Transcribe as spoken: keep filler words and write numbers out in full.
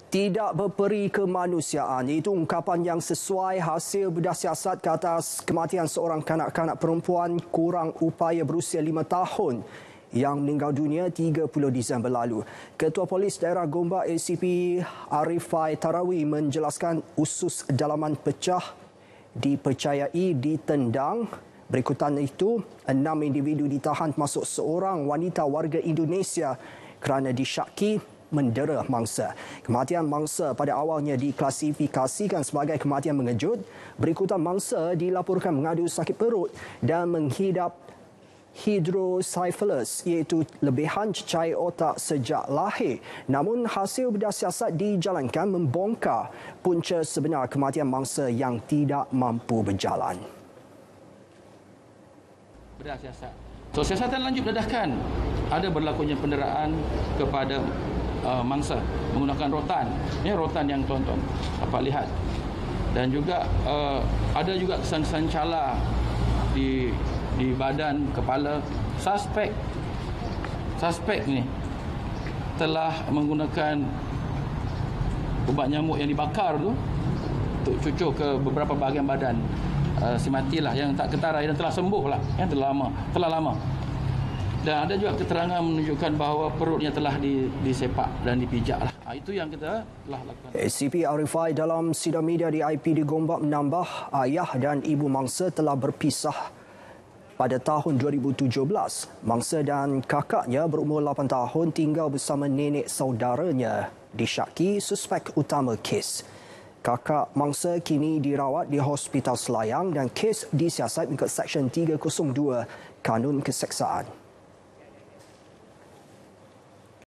Tidak berperi kemanusiaan, itu ungkapan yang sesuai hasil bedah siasat ke atas kematian seorang kanak-kanak perempuan kurang upaya berusia lima tahun yang meninggal dunia tiga puluh Disember lalu. Ketua Polis Daerah Gombak A C P Arifai Tarawi menjelaskan usus dalaman pecah dipercayai ditendang. Berikutan itu, enam individu ditahan termasuk seorang wanita warga Indonesia kerana disyaki mendera mangsa. Kematian mangsa pada awalnya diklasifikasikan sebagai kematian mengejut. Berikutan mangsa dilaporkan mengadu sakit perut dan menghidap hidrosiphalus iaitu lebihan cecair otak sejak lahir. Namun hasil bedah siasat dijalankan membongkar punca sebenar kematian mangsa yang tidak mampu berjalan. Bedah siasat. So, siasatan lanjut dedahkan ada berlakunya penderaan kepada uh, mangsa menggunakan rotan. Ini rotan yang tuan-tuan dapat lihat. Dan juga uh, ada juga kesan-kesan cala di di badan, kepala. Suspek suspek ni telah menggunakan ubat nyamuk yang dibakar tu untuk cucuk ke beberapa bahagian badan. Uh, si matilah yang tak ketarai dan telah sembuh lah, yang telah lama, telah lama. Dan ada juga keterangan menunjukkan bahawa perutnya telah disepak dan dipijak lah. Ha, itu yang kita telah lakukan. A C P Arifai dalam sidang media di I P D Gombak menambah ayah dan ibu mangsa telah berpisah pada tahun dua ribu tujuh belas. Mangsa dan kakaknya berumur lapan tahun tinggal bersama nenek saudaranya disyaki suspek utama kes. Kakak mangsa kini dirawat di Hospital Selayang dan kes disiasat mengikut Seksyen tiga kosong dua Kanun Keseksaan.